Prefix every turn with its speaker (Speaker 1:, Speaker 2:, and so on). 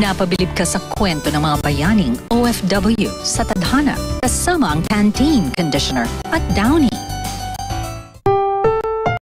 Speaker 1: Napabilib ka sa kwento ng mga bayaning OFW sa Tadhana kasama ang Pantene Conditioner at Downy.